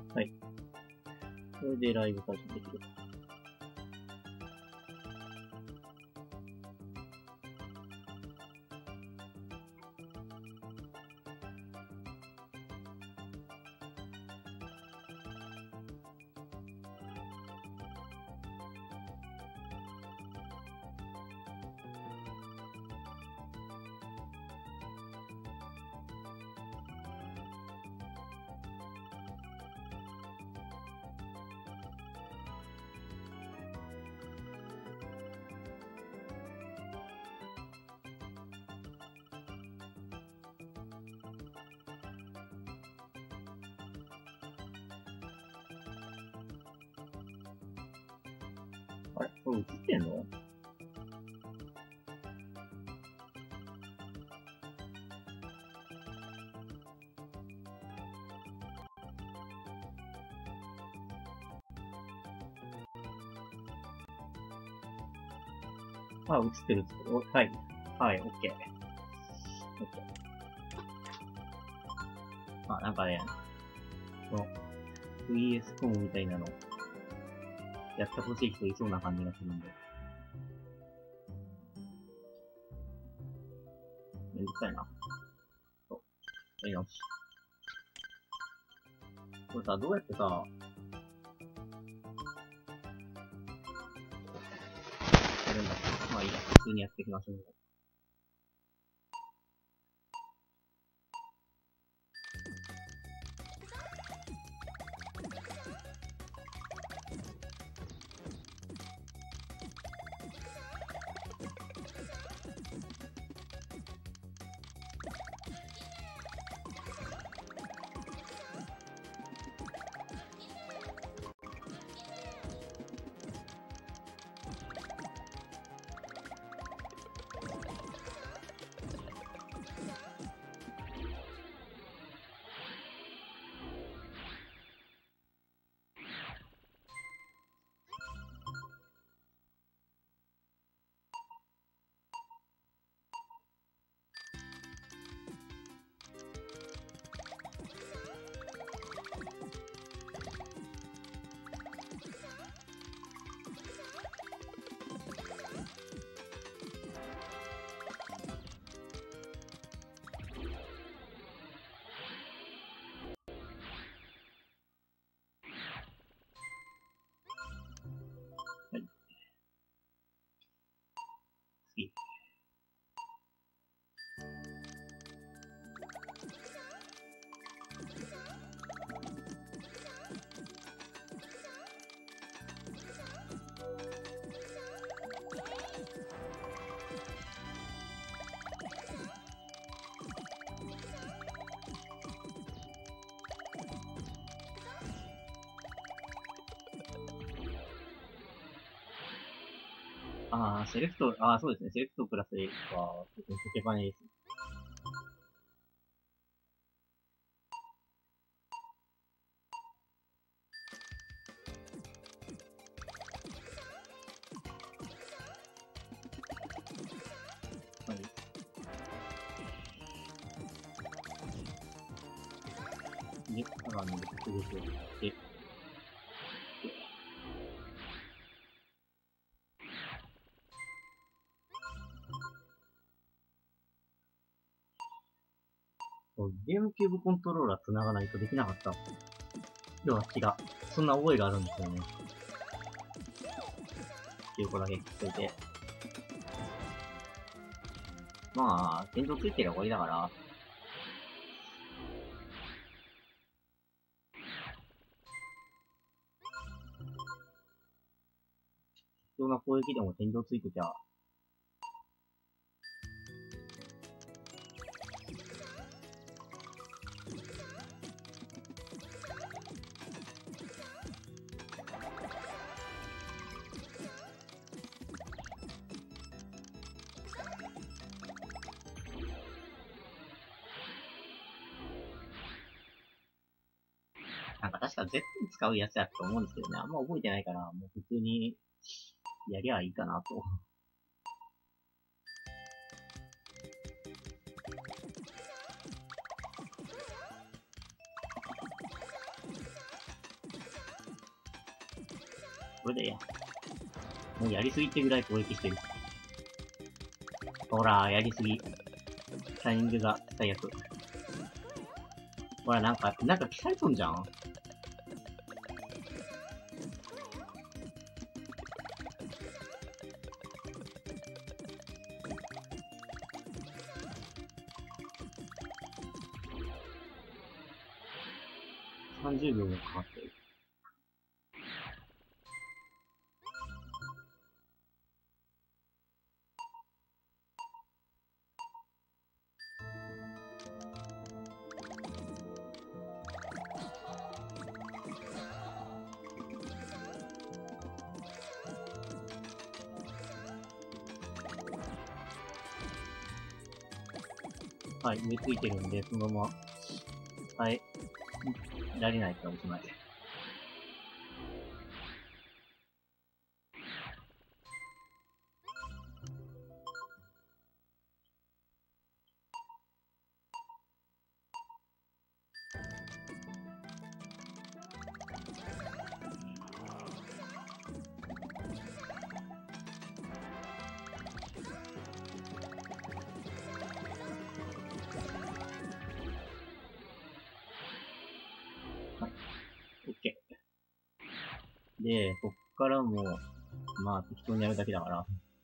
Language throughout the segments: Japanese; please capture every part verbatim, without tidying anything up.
はい。これでライブ開始できる。あれこれ映ってんの？あ、映ってる映ってる。おはい。はい、オッケー。オッケー。あ、なんかね、この ブイエス コムみたいなの、やってほしい人いそうな感じがするんで。めんどくさいな。そう。やり直し。これさ、どうやってさ、やるんだっけ？まあいいや。普通にやっていきましょう。はい。次。あー、セレクト、あー、そうですね。セレクトプラス A は、特に溶けバネですね。はい。で、さらに、すぐとして、ゲームキューブコントローラー繋がないとできなかった。両足が。そんな覚えがあるんですよね。っていうことだけ聞いといて。まあ、天井ついてりゃ終わりだから。必要な攻撃でも天井ついてちゃ、なんか確か Z に使うやつやと思うんですけどね。あんま覚えてないから、もう普通にやりゃいいかなと。 これでいいや。もうやりすぎってぐらい攻撃してる。ほら、やりすぎ。タイミングが最悪。ほら、なんか、なんか消されとんじゃん。さんじゅうびょうもかかってる。はい、上ついてるんで、そのまま、はい、られないからおしまい。オッケー。で、こっからも、まあ適当にやるだけだから。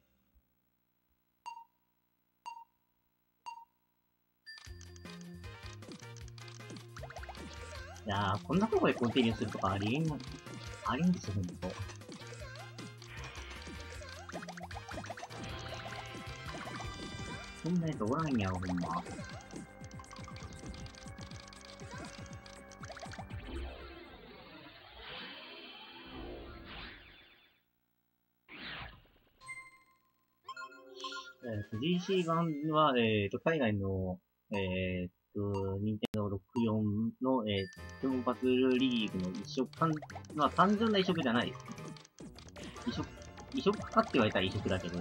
いやー、こんなとこでコンティニューするとかありえんの、ありんですよ、ほんと。そんなやつおらんやろ、ほんま。えっと、ジーシー 版は、えっと、海外の、えっと、ニンテンドーろくじゅうよんの、えっと、ポケモンパズルリーグの移植、単まあ、単純な移植じゃないですね。移植、移植かって言われたら移植だけど、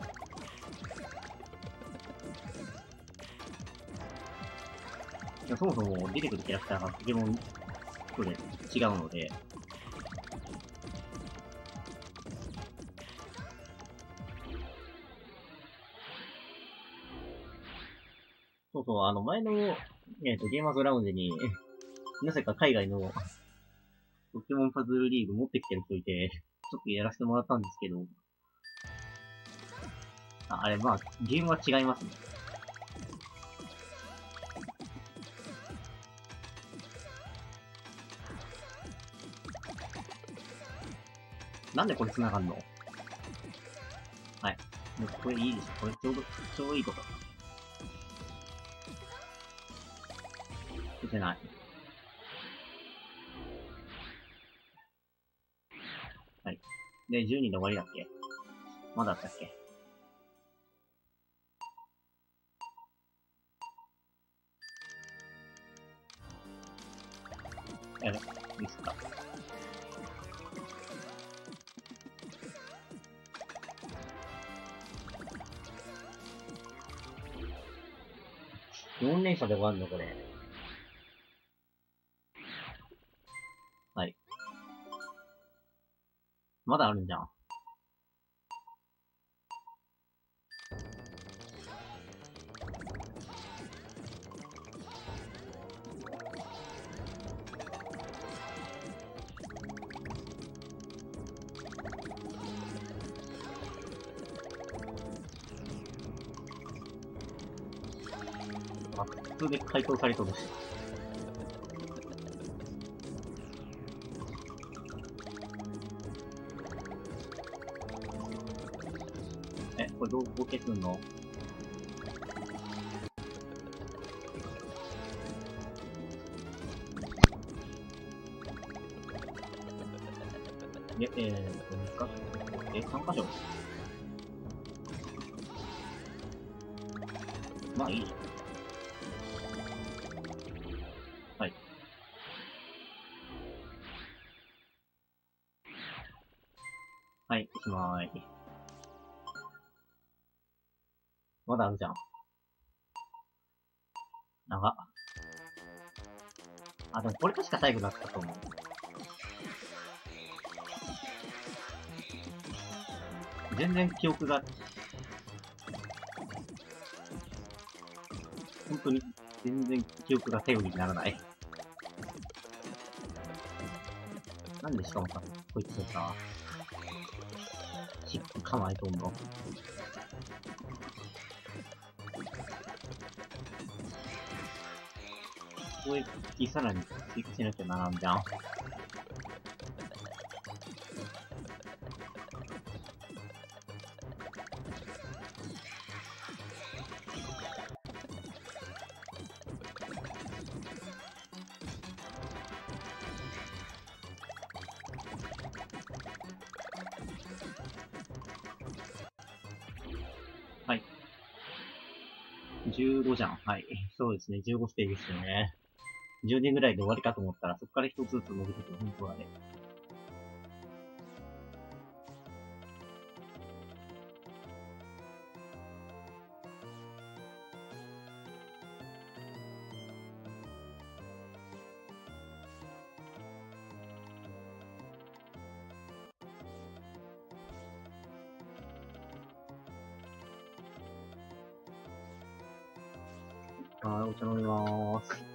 そもそも出てくるキャラクターがポケモンとで違うので、そうそう、あの、前の、えっと、ゲーマーズラウンジに、なぜか海外のポケモンパズルリーグ持ってきてる人いて、ちょっとやらせてもらったんですけど、あ、あれ、まあ、ゲームは違いますね。なんでこれ繋がんの？はい。もうこれいいです。これちょうど、ちょうどいいこと。打てない。はい。で、じゅうにんで終わりだっけ？まだあったっけ？やべ、ミスった。よん連射で終わるのこれ。はい。まだあるんじゃん。あ、普通で回答されそうです。え、これどう合計すんの？え、えーと、にか所え、さん箇所まあいいでしょ。はい。はい、おしまい。まだあるじゃん。長っ。あ、でもこれ確か最後だったと思う。 全然記憶が、本当に全然記憶が頼りにならない。なんでしかもさ、こいつさ、キック構えとんの。攻撃さらに追加しなきゃならんじゃん。はい。じゅうごじゃん。はい。そうですね。じゅうごステージですよね。じゅうねんぐらいで終わりかと思ったら、そこから一つずつ伸びてくる。本当はね。はい、お茶飲みまーす。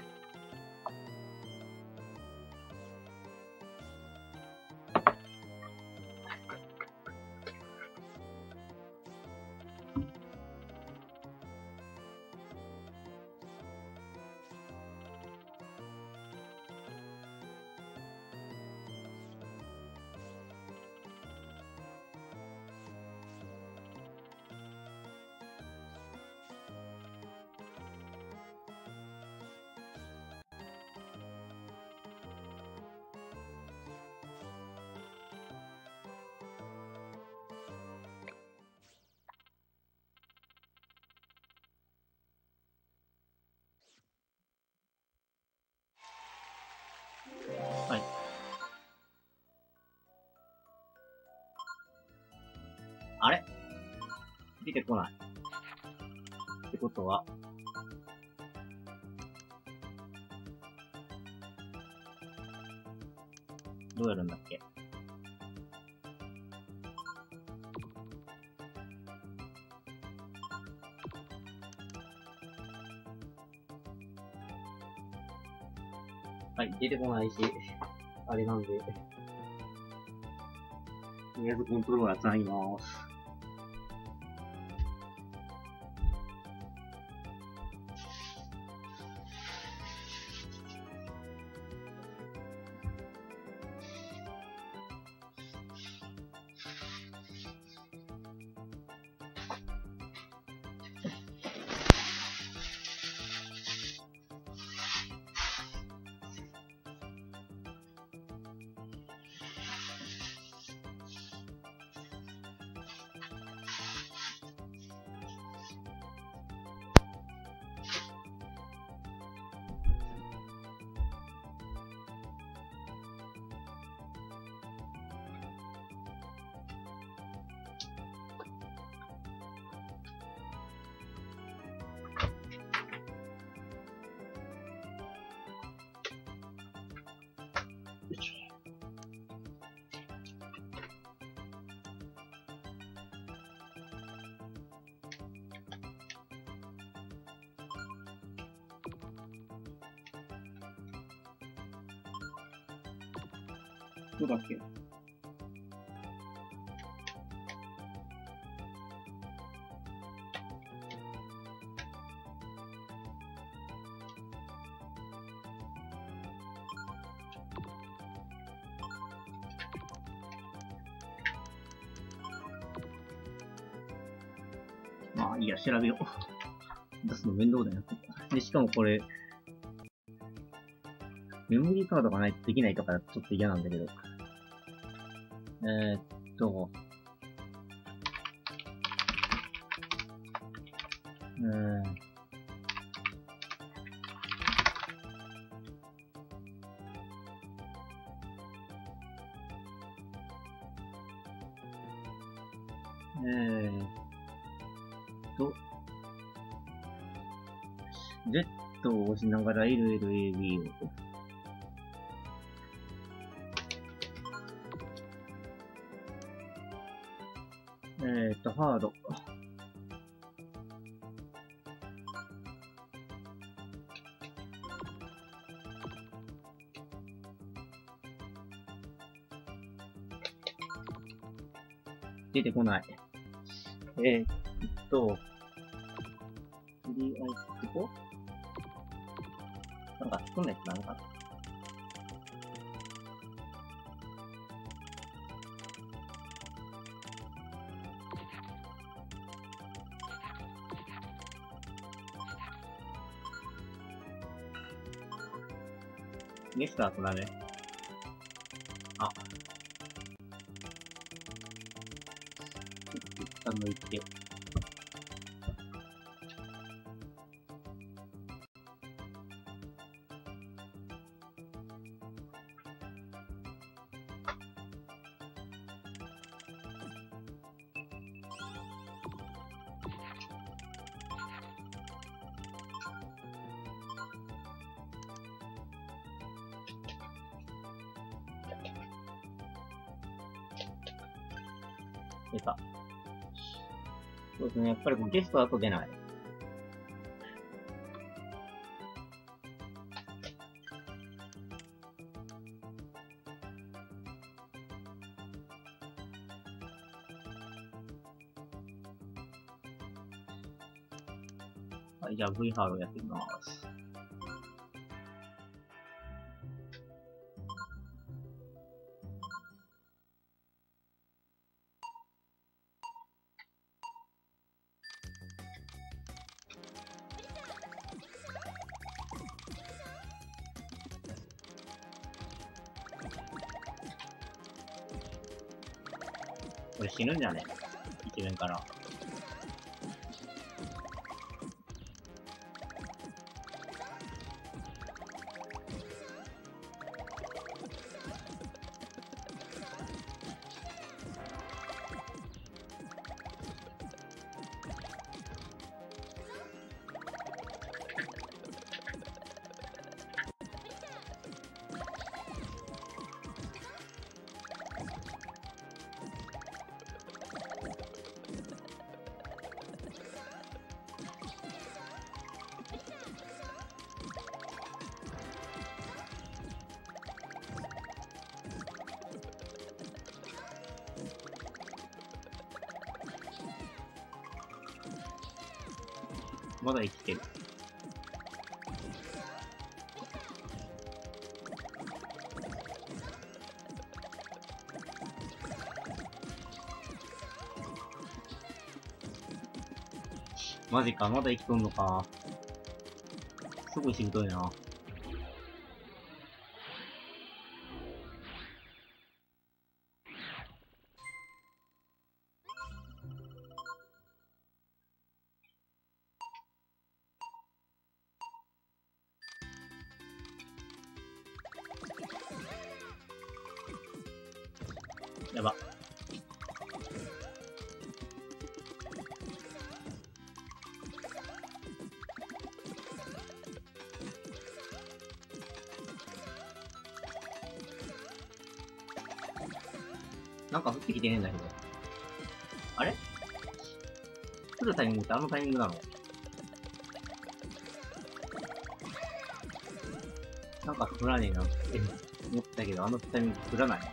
はい。あれ出てこない。ってことは、どうやるんだっけ？はい、出てこないし、あれなんで、とりあえずコントローラーつなぎまーす。どうだっけ？まあいいや、調べよう。出すの面倒だよ。で、しかもこれ、メモリーカードがないとできないとかちょっと嫌なんだけど。えー、っと、えー、えーっと、Z を押しながら エルエルエービー を。 えーっと、ハード。出てこない。えー、っと、とりあえずここなんか作んないとダメかな。ネスターとだね。あ。一旦抜いて。出た。そうですね、やっぱりこうゲストだと出ない。はい、じゃあ V ハードやってみます。これ死ぬんじゃね？一面から。まだ生きてる。マジか、まだ生きとんのか。すごいしぶといな。やば。なんか降ってきてねえんだけど。あれ？降るタイミングってあのタイミングなの？なんか降らねえなって思ったけど、あのタイミング降らない。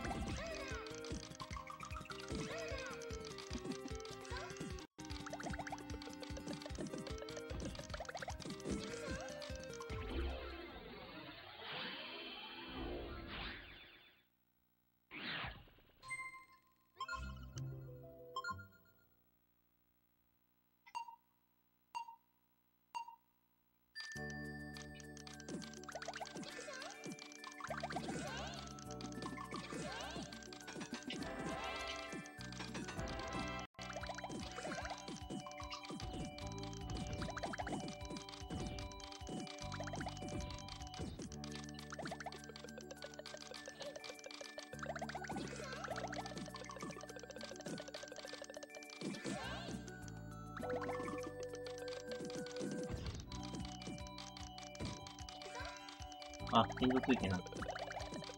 あ、天井ついてない。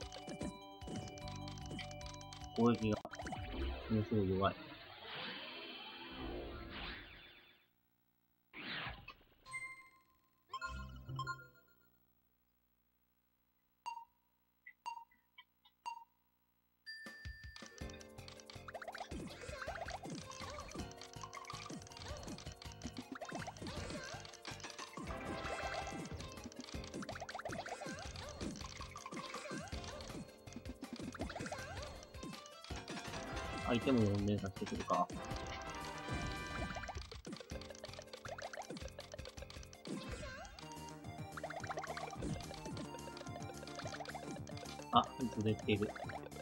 攻撃が、ものすごい弱い。 相手も連鎖してくるか。あ、ずれてる。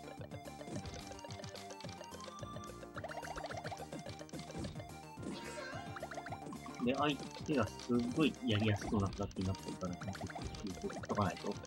で、相手がすごいやりやすそうな形になってるから、ちょっと言っとかないと。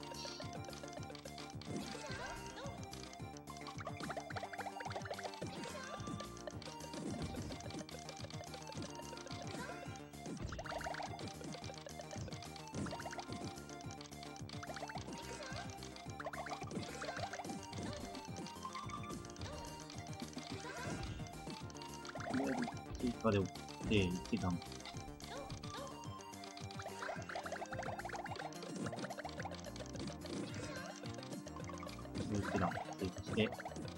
追加で送って、一段。一段追加して、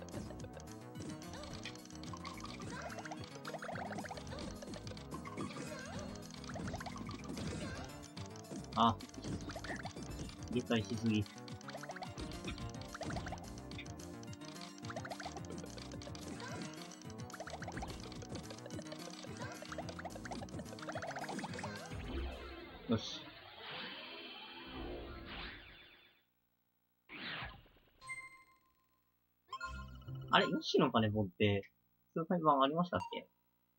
あ、理解しすぎ。よし。あれ、ヨッシーの金棒って、数回版ありましたっけ？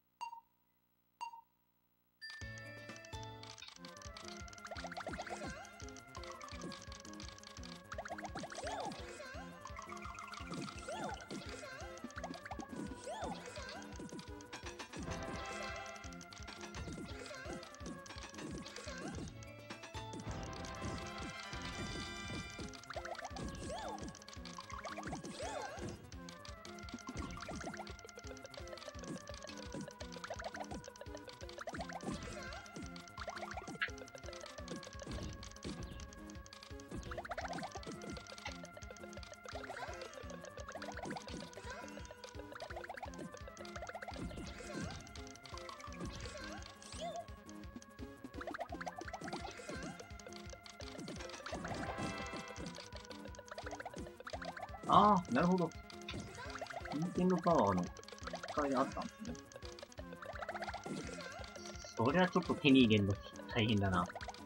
ああ、なるほど。ニンテンドーパワーの使いであったんですね。そりゃちょっと手に入れるの大変だな。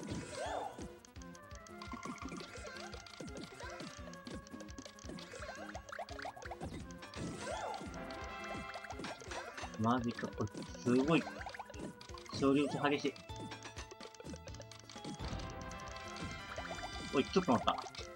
マジか、これ、すごい、勝利打ち激しい。おい、ちょっと待った。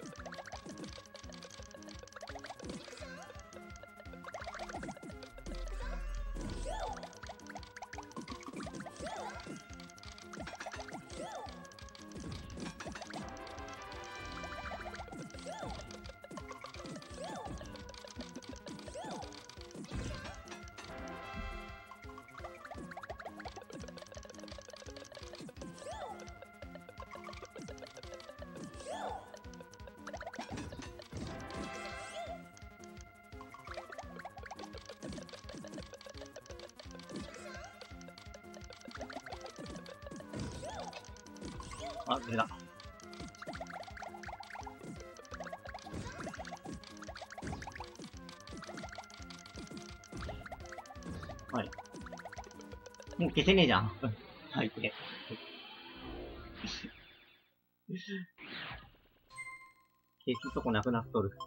あ、出た。はい。もう消せねえじゃん。はい、で。消すとこなくなっとる。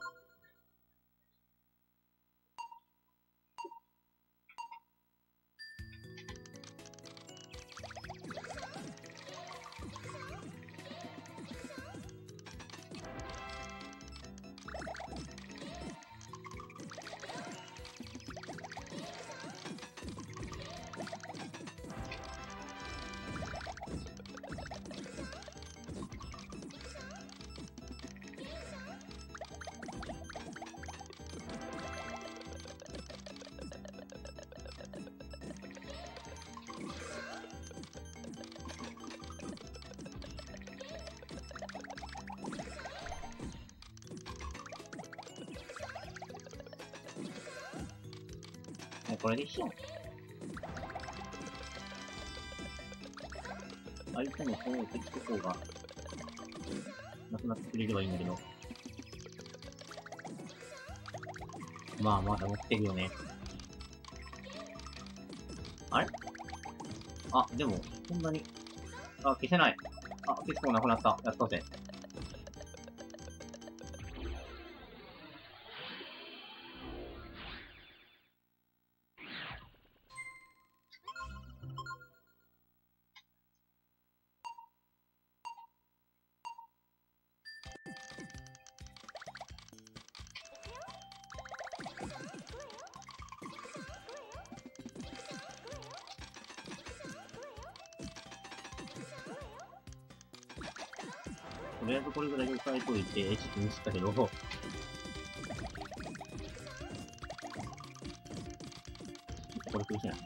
もうこれでいいっしょ。相手のその敵とこが、なくなってくれればいいんだけど。まあ、まだ持ってるよね。 あ、でも、そんなに。あ、消せない。あ、結構なくなった。やったぜ。とりあえずこれぐらいで押さえといて、ちょっとミスったけど、これ苦しいな。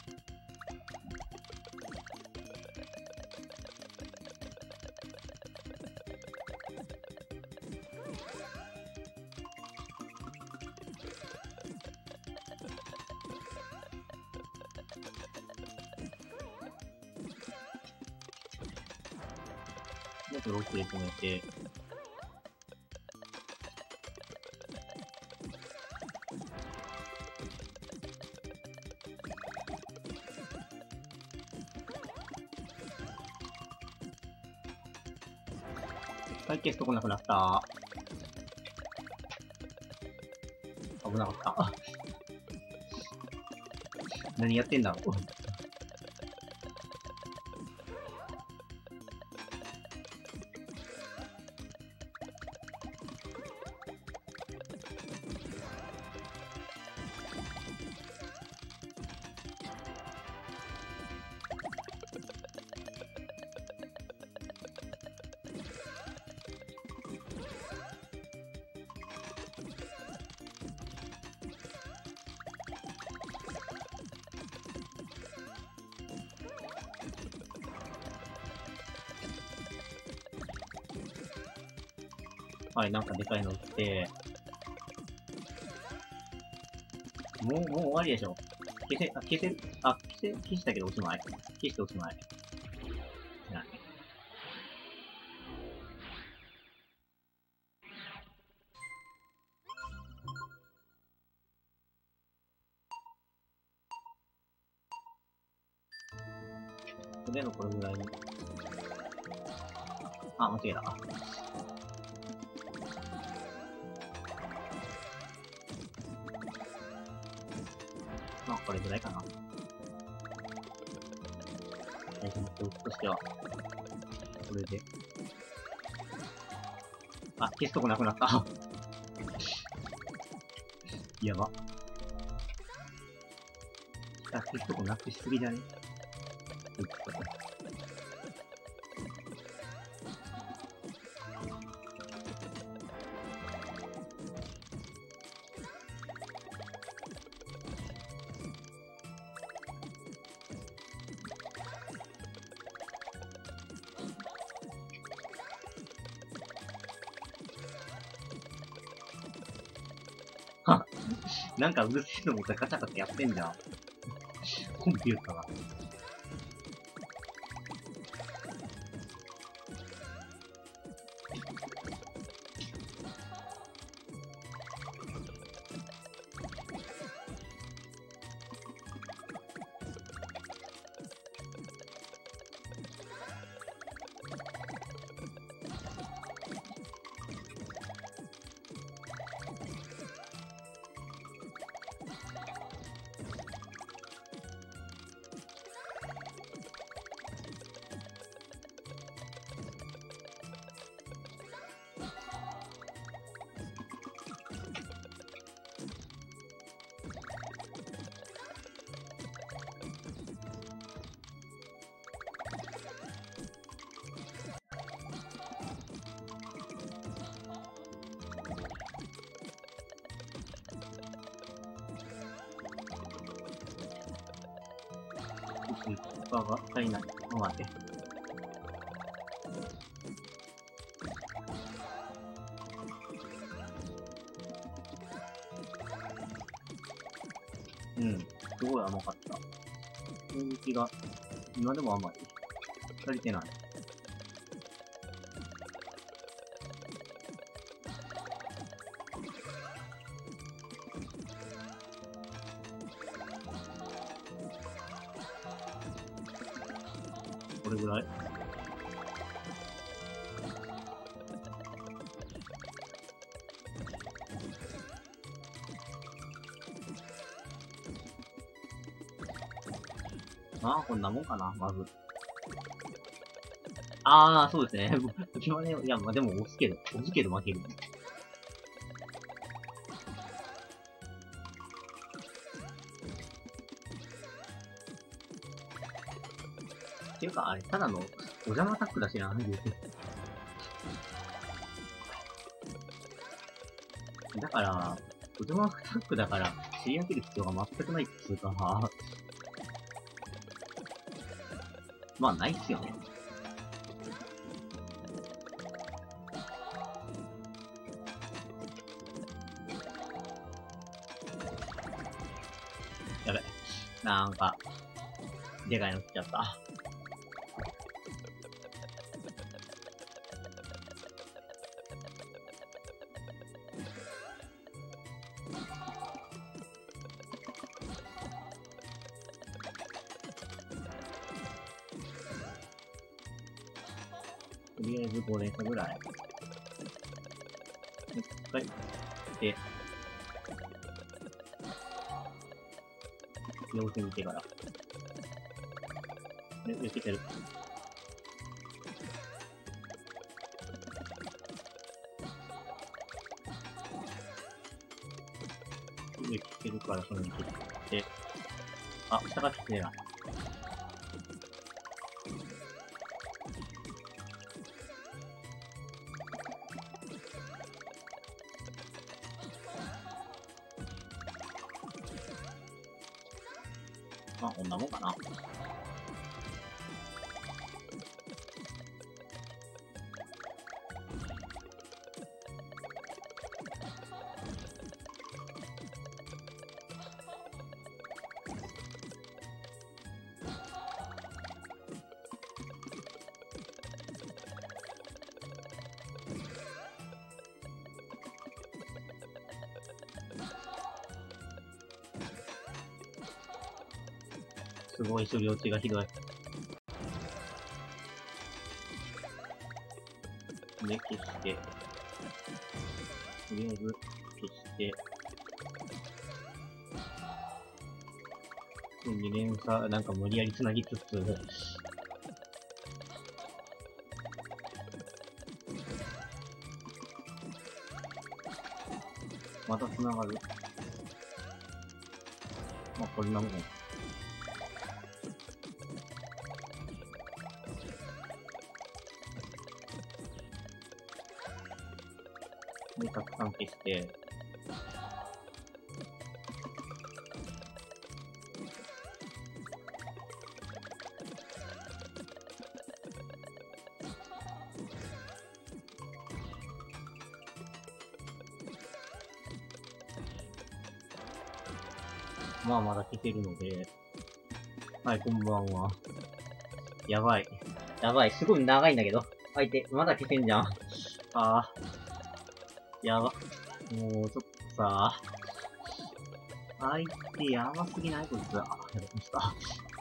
もっとロックで止めて、はい、消すとこなくなった。危なかった。何やってんだろう。はい、なんかでかいの打って、もう、もう終わりでしょ。消せ、あ、消せ、あ、消せ、消したけどおしまい。消しておしまい。ない。とりあえずこれぐらいに。あ、間違えた。まあ、これぐらいかな。最初の構図としては。これで。あ、消すとこなくなった。やば。あ、消すとこなくしすぎじゃね？うっはなんかうるせえのもガチャガチャやってんじゃん。コンピューターが。が足りない。あ、待って。うん。すごい甘かった。攻撃が、今でも甘い。足りてない。 れぐらい。ああ、こんなもんかな、まず。ああ、そうですね。時はね、いや、まあ、でも押すけど、押すけど負ける。っていうか、あれ、ただの、お邪魔タックだしな、言うて。だから、お邪魔タックだから、知り上げる必要が全くないっつうか、まあ、ないっすよね。やべ。なんか、でかいの来ちゃった。とりあえずご連鎖ぐらい。一回、で、様子見てから。で、受けてる。上来てるから、そのに切って。あ、下が来てない。まあ、こんなもんかな。すごい処理落ちがひどい。で、消して、とりあえず消して、に連鎖、なんか無理やり繋ぎつつ、また繋がる。まあ、こんなもん。で、たくさん消して、まあまだ消せるので、はい、こんばんは。やばい。やばい、すごい長いんだけど。相手、まだ消せんじゃん。ああ。やば。もう、ちょっとさ、相手やばすぎないこいつ。あ、やべ、ミスった。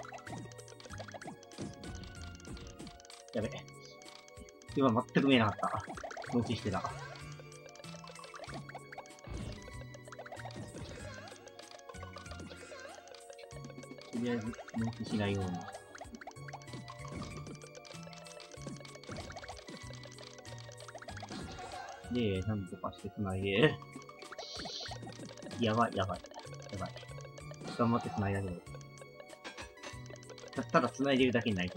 やべ。今全く見えなかった。無視してた。とりあえず、無視しないように。で、なんとかして繋いで。やばい、やばい。やばい。頑張って繋いだけど。た、ただ繋いでるだけになりそう。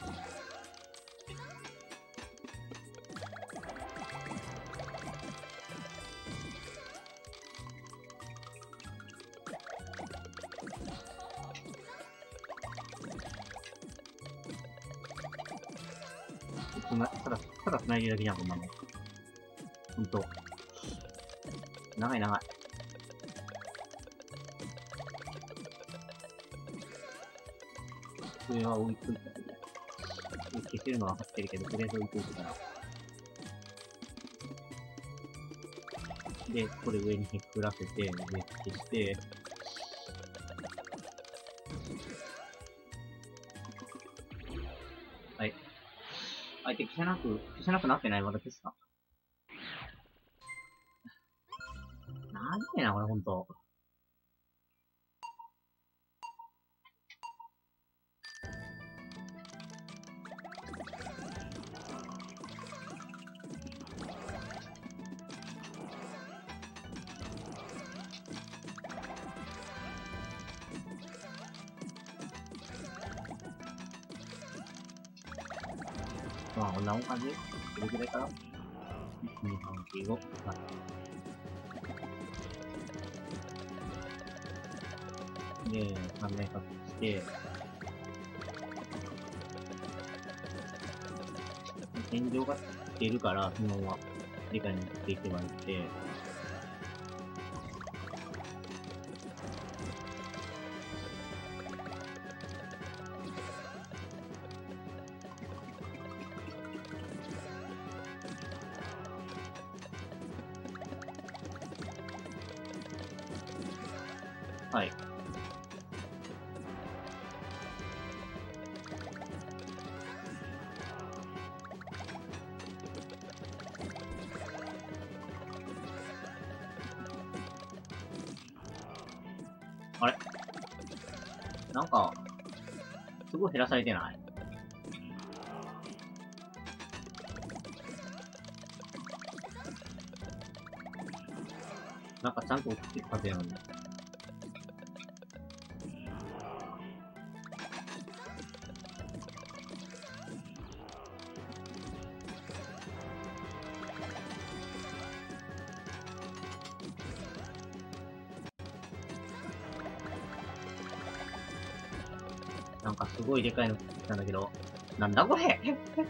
つな、ただ、ただ繋いでるだけじゃん、こんなの。ほんと。長い長い。これは置いといたらいい。消せるのは分かってるけど、とりあえず置いといてから。で、これ上にひっくらせて、上消して、 相手消せなく、消せなくなってないまだ消すか。なんでな、これほんと。まあ、こんなもん感じ？どれくらいかな？ いち、に、さん、よん、ご、はい。で、さんめん獲得して、天井が出るから、そのまま、理解に持っていけばいいって、はい。あれなんか、すごい減らされてない？なんかちゃんと落ちてるはずやのに。なんかすごいでかいの来たんだけど、なんだこれ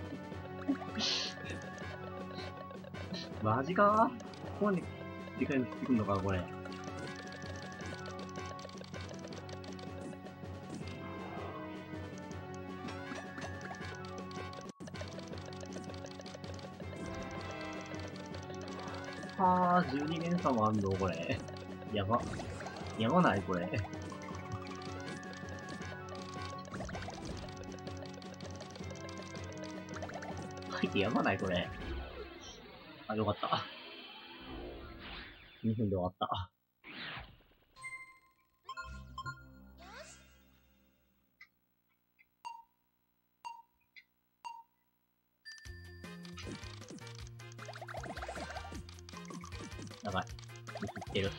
マジかここにでかいの来てくんのかこれ。はぁ、じゅうに連鎖もあんのこれ。やば。やばないこれ。入ってやばないこれ。あ、よかった。にふんで終わった。やばい。ミスってる。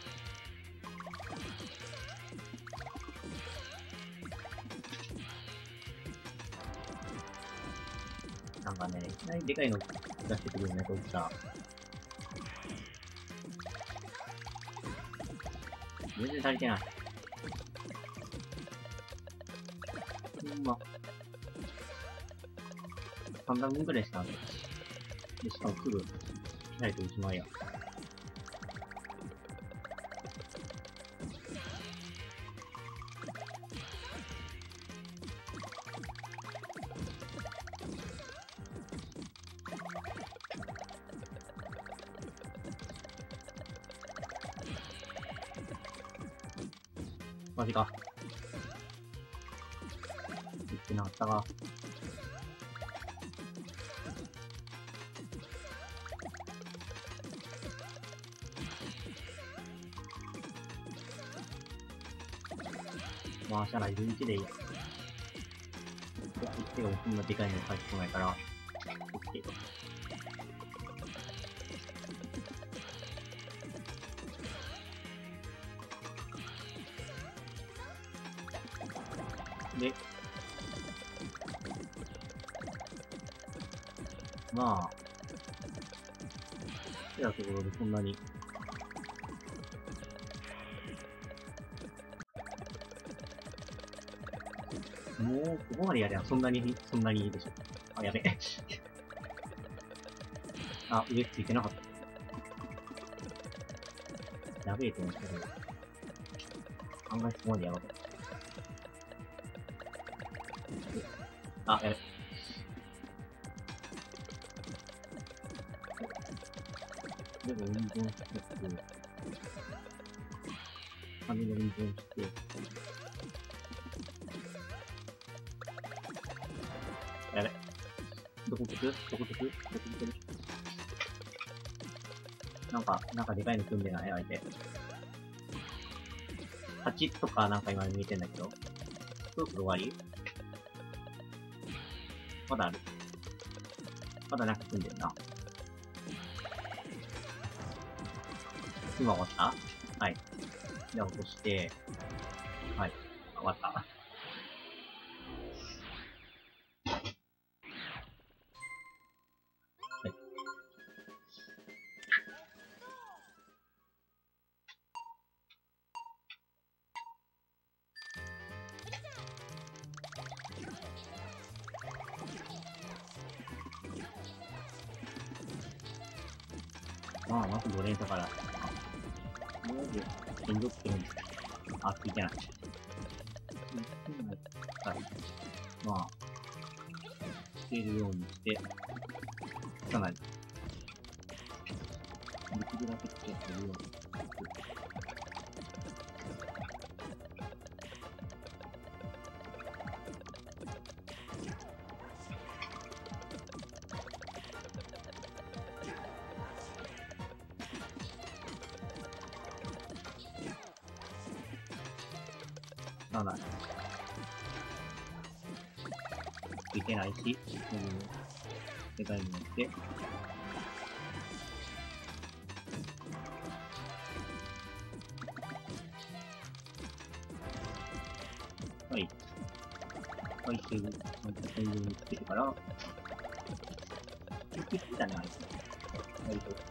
なんかね、いきなりでかいの出してくるよね、こいつら。全然足りてない。ほんま。さんだんぶんくらいしたんで。で、しかもすぐ、開いておしまいや。マジか。言ってなかったが。まあ、しゃらいじゅういちでいいや。いや、いってがこんなでかいの返ってこないから、OK と。で、まあ、来たところでそんなに、もう、ここまでやりゃそんなに、そんなにいいでしょ。あ、やべ。あ、上ついてなかった。やべえと思ったけど。案外そこまでやばかった。あ、やべ。でも運転して、紙の運転して、やべ。どっこつくどこつくどこつくるなんか、なんかでかいの組んでない相手。はちとかなんか今見えてんだけど。そろそろ終わりまだある。まだなんか組んでるな。今終わったはい。じゃあ落として、はい。終わった。まあ、まずご連鎖から。もうで、連続してるんです。あ、ついてない。まあ、つけるようにして、つかない。できるだけつけてるようにして。ならない。ついてないし、うん、世界によって、はい。回収、また天井につけてから、キックじゃない。割と。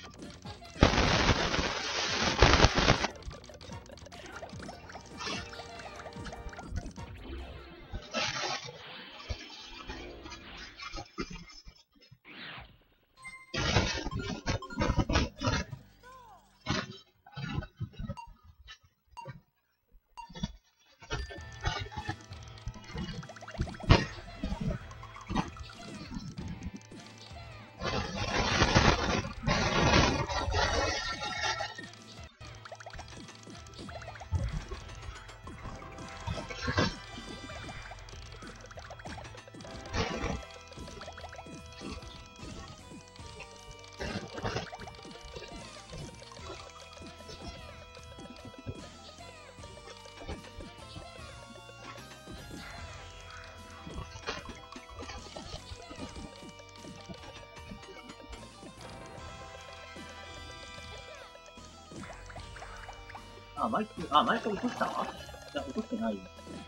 あ、マイク、あ、マイク落としたいや、落としてない。うん。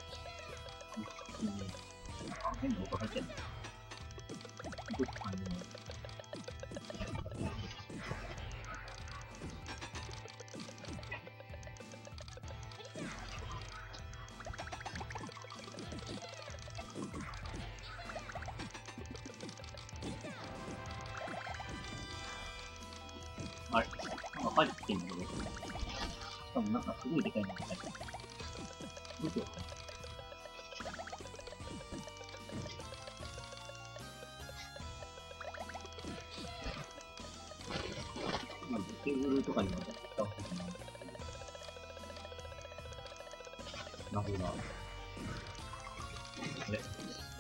あ、変な音入ってんの落とす感じの。あれなんか入ってんのこれ。しかもなんかすごいでかいのが入ってる。どうしよう。テーブルとかにもやったわけじゃない。なるほど。これ。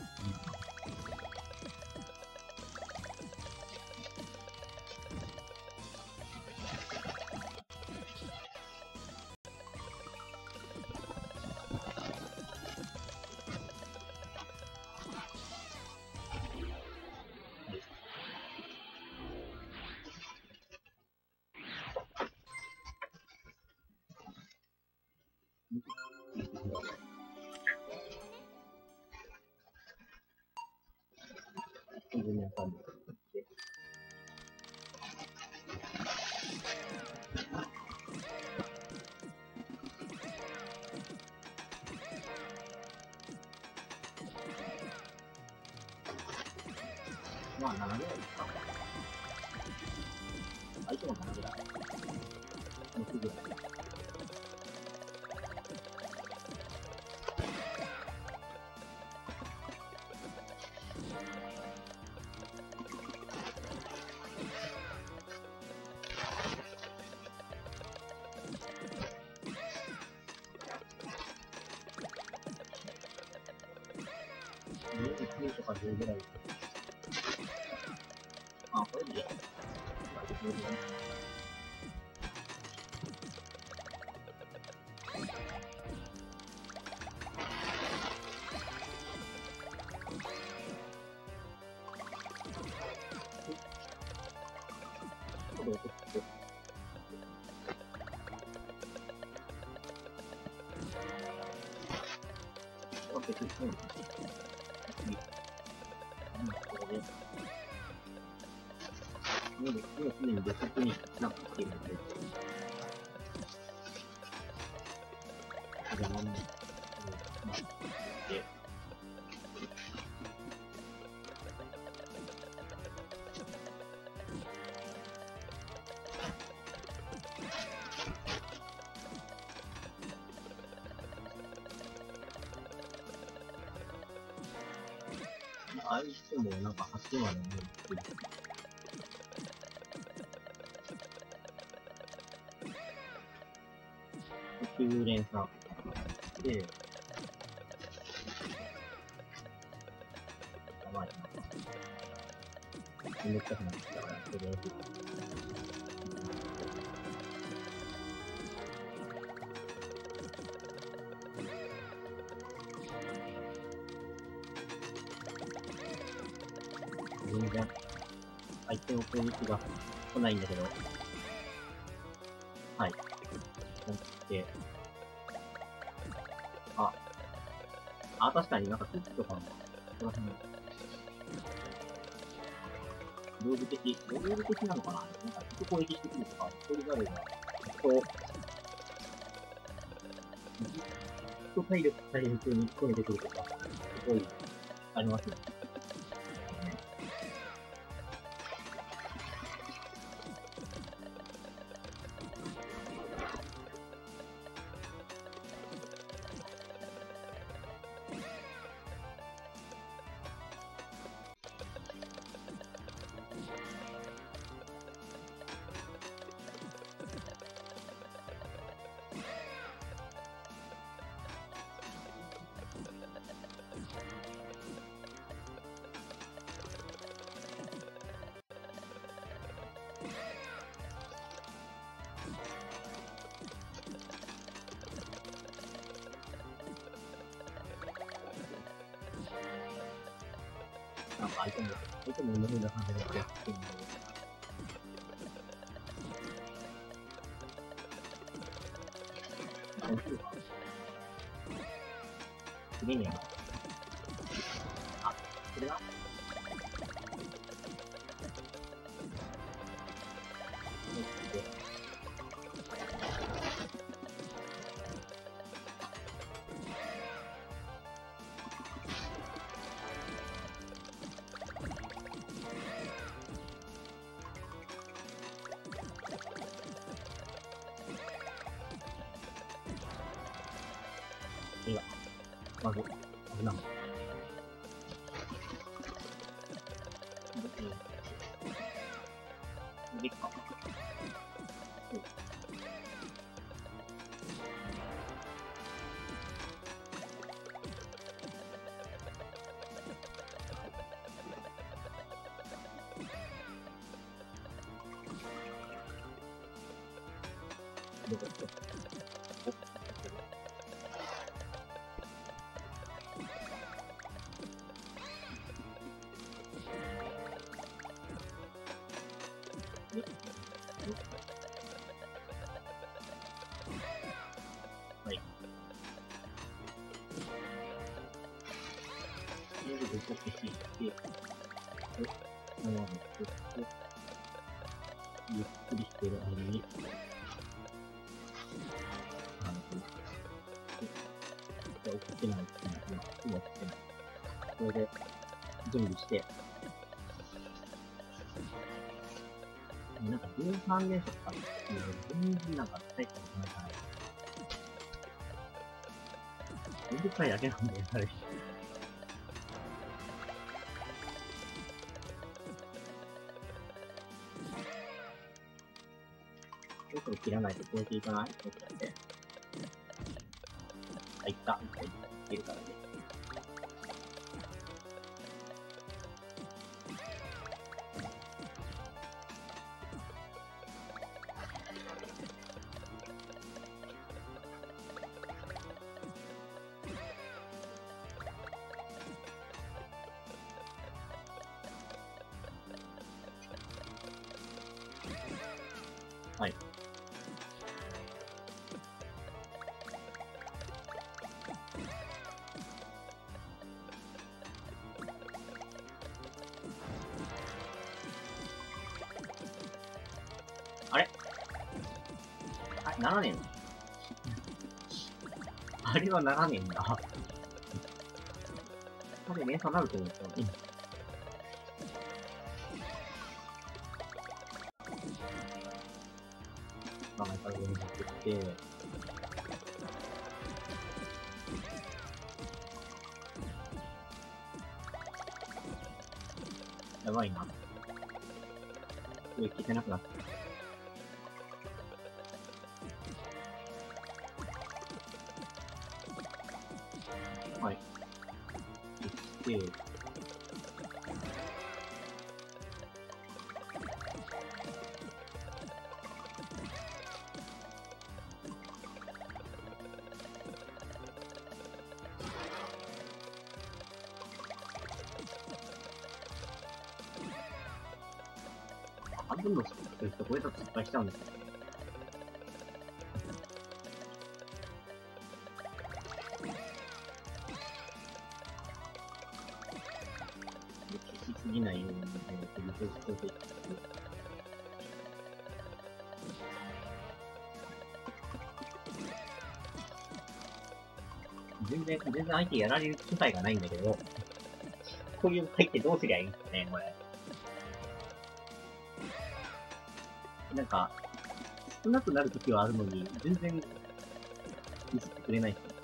全然わかんない。まあ、ななぐらいですか。相手もななぐらい。ろくぐらい。きゅうとかじゅうぐらい。 あ、これでいいや。もうすでに別になっているので、じゃあ、まあ、で、ああいう人もなんかはちまで見るっていう。きゅう連鎖で、やばいな。めっちゃくなってきたから、とりあえず。全然、相手の攻撃が来ないんだけど。はい。なんて、あ、あ、確かになんかクッキとかも、この辺、ルール的、ルール的なのかな、なんかずっと攻撃してくるとか、そういうガルが、ずっと、ずっと体力、体力に込めてくるとか、すごい、ありますね。なんか相手も、相手も無理な感じでやってるんで。大丈夫か次には、あ、これはいや、まず、危なかった。できた。どこ行ったはい。とりあえずどこ消して、で、このままずっと、ゆっくりしてる間に、あの、で、送ってないっていうのは、今送ってない。それで、準備して、なんかじゅうさん連射とかっていうの全然なんか大したことないから、めんどくさいだけなんで、あれ。そろそろ切らないと超えていかないとかって。あ、いった。いった。いけるからね。 ならねえのあれはならねえんだ。これ連鎖なると思ったのに。まあ、また上に持ってきて、やばいな。上聞いてなくなった。はい。で、半分のスピードとこれだと失敗しちゃうんですよね。消しすぎないように、リソース調整して。全然、全然相手やられる機会がないんだけど、こういう回ってどうすりゃいいんですかね、これ。なんか、少なくなるときはあるのに、全然、ミスってくれないっすね。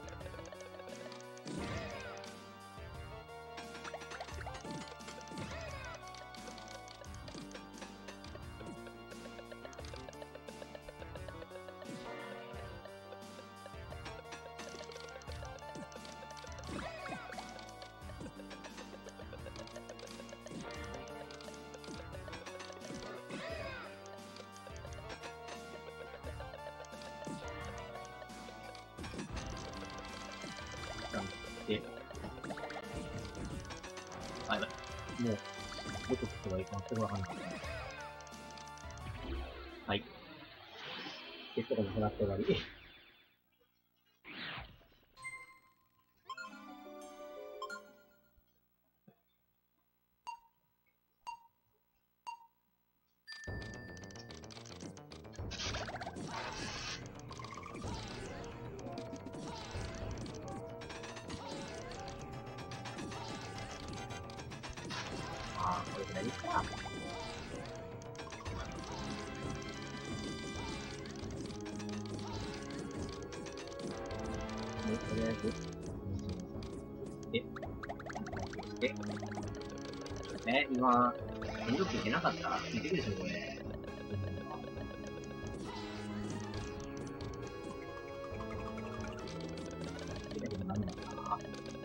で、あ、やばい。もう、どこ行けばいいか全くわかんなかった。はい。テストがなくなって終わり。ああ、これぐらいですか。で、とりあえず、で、で、え、今、連続いけなかった聞いてるでしょ、これ。聞いたけど何だったかな。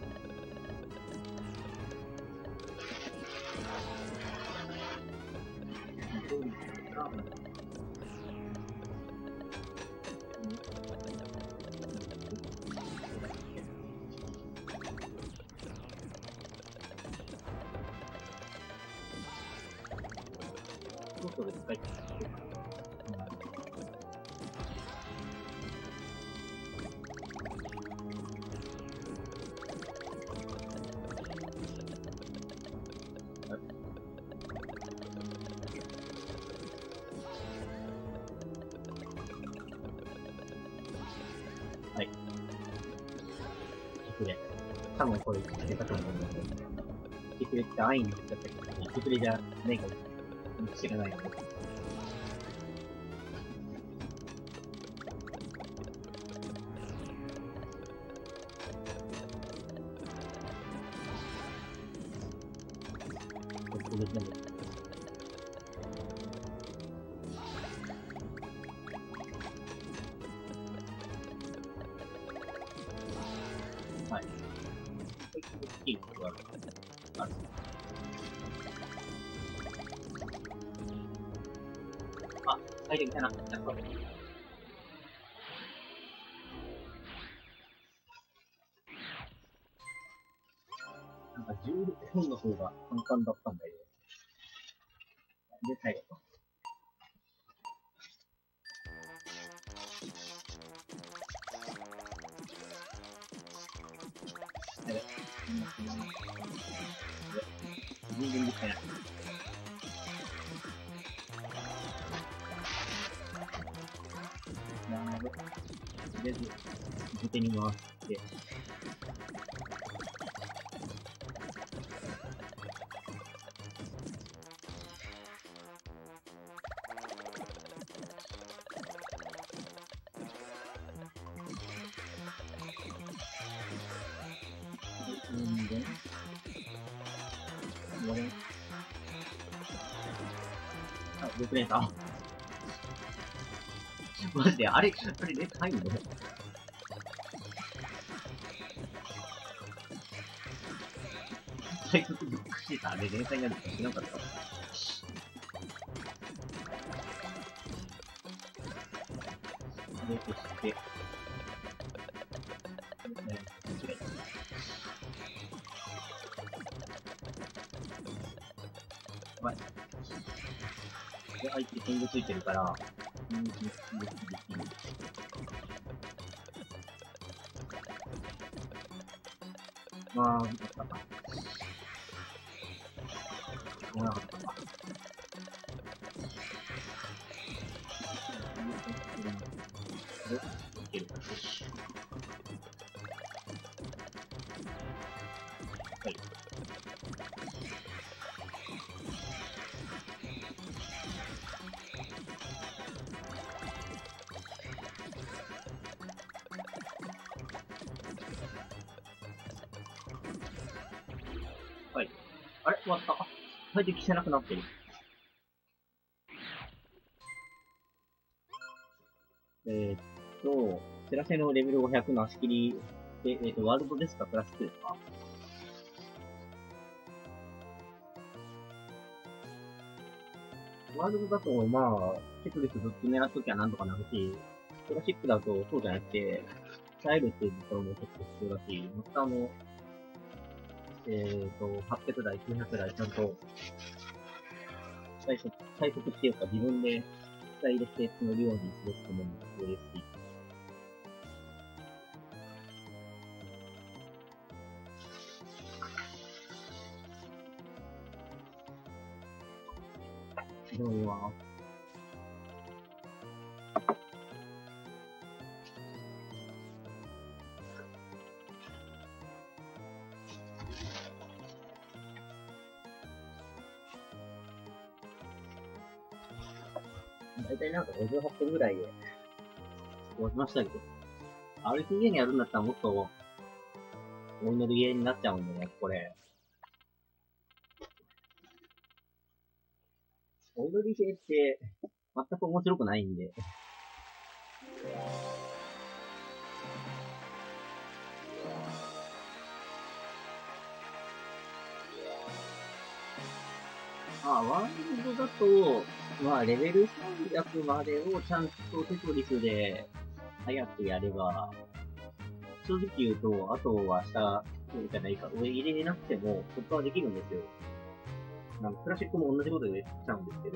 そろそろ使い切ってみようかな。はい。キクレ。多分これ、キクレかと思うんだけど、キクレって安易に言っちゃったけど、キクレじゃないかもしれないので。これ全部。はい。スキルとかある。あ、入ってきたな。やっぱ。なんかじゅうろくほんの方が簡単だったんだよ。で、最後。やべ。全然できてない。やべ。 りあえず、後手に回って、うんで、ご連、あ、ろく連鎖。マジで、あれ、あれ、レッ入んの？最速ブックシーター、あれ連載になるとか知らなかった。で、そして、えー、間違えた。やばい。で、相手天狗ついてるから、うん、できる、できる。まあ、よかったか。しょうがなかったか。お、いける。よし。はい。はい。あれ終わった。あ、最適してなくなってる。えー、っと、セラセのレベルごひゃくの足切りで、えー、っと、ワールドですかクラシックですか？ワールドだと、まあ、テクリスずっと狙っときゃなんとかなるし、クラシックだとそうじゃなくて、耐えるっていうところも結構必要だし、またあの、えっ、ー、と、はっぴゃくだい、きゅうひゃくだいちゃんと、最初、最速っていうか自分で使い入れて積めるようにすることも必要ですし、非常には、だいたいなんかごじゅうはっぷんぐらいで終わりましたけど、アールピージー にやるんだったらもっと、お祈りゲーになっちゃうんでね、これ。お祈りゲーって、全く面白くないんで。まあ、ワールドだと、まあ、レベルさんびゃくまでをちゃんとテトリスで早くやれば、正直言うと、あとは下、じゃないか、上入れなくても、突破はできるんですよ。なんかクラシックも同じことでしちゃうんですけど、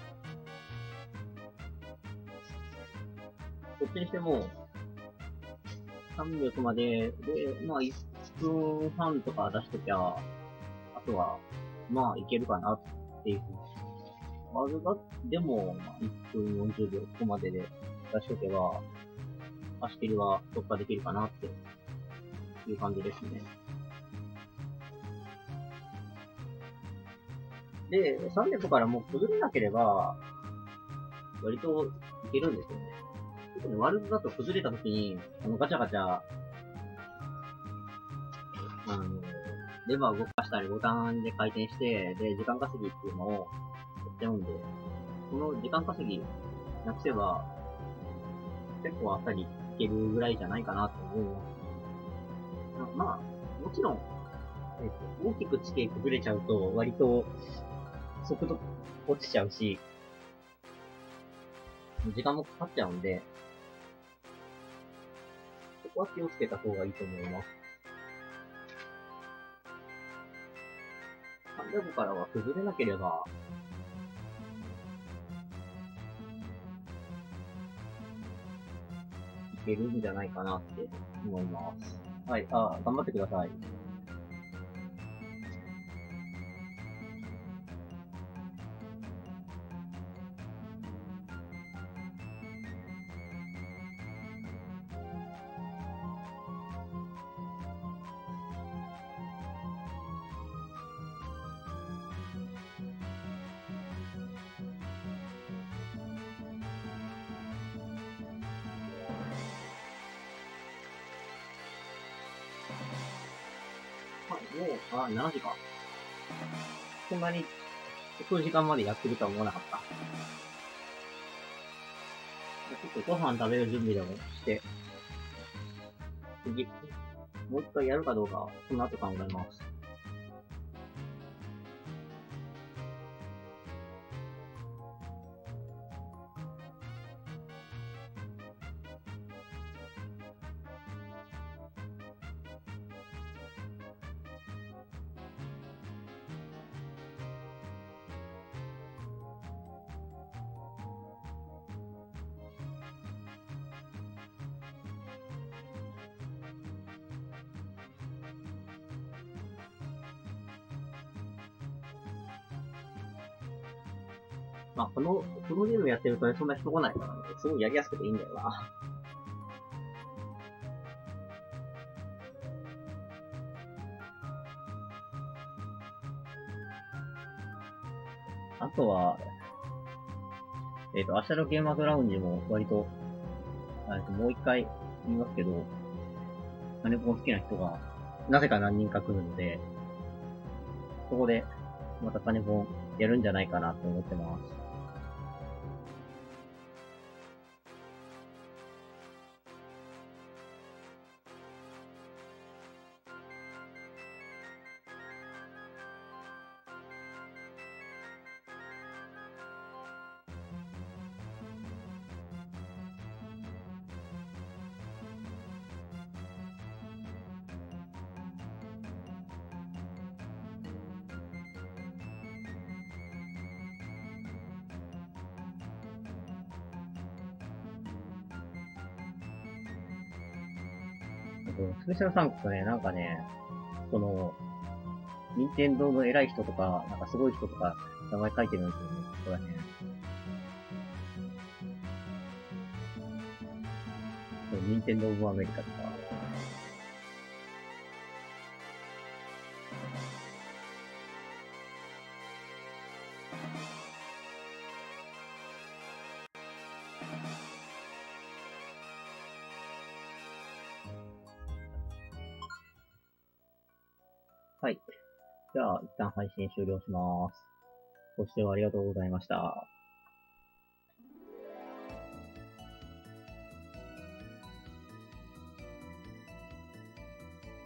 どっちにしても、さんびゃくまでで、まあ、いっぷんはんとか出しときゃ、あとは、まあ、いけるかなっていうふうに。ワールドでも、まあ、いっぷんよんじゅうびょう、ここまでで出しとけば、足切りは突破できるかなっていう感じですね。で、さんびゃくからもう崩れなければ、割といけるんですよね。特にワールドだと崩れた時に、あのガチャガチャ、あの、レバー動かしたりボタンで回転して、で、時間稼ぎっていうのをやっちゃうんで、この時間稼ぎなくせば、結構あっさりいけるぐらいじゃないかなと思います。ま、まあ、もちろん、えっと、大きく地形崩れちゃうと、割と、速度落ちちゃうし、時間もかかっちゃうんで、そこは気をつけた方がいいと思います。さんびゃくからは崩れなければ、いけるんじゃないかなって思います。はい、あ、頑張ってください。 もう、あ、しちじか。そんなに、遅い時間までやってるとは思わなかった。ちょっとご飯食べる準備でもして、次、もう一回やるかどうか、その後考えます。まあ、この、このゲームやってるとね、そんな人来ないからね、すごいやりやすくていいんだよな。あとは、えっ、と、明日のゲーマーズラウンジも割と、えっと、もう一回言いますけど、金子好きな人が、なぜか何人か来るので、そこで、また金子やるんじゃないかなと思ってます。スペシャルサンクスね、なんかね、その、任天堂の偉い人とか、なんかすごい人とか、名前書いてるんですよね、ここら辺。任天堂オブアメリカとか。はい。じゃあ、一旦配信終了します。ご視聴ありがとうございました。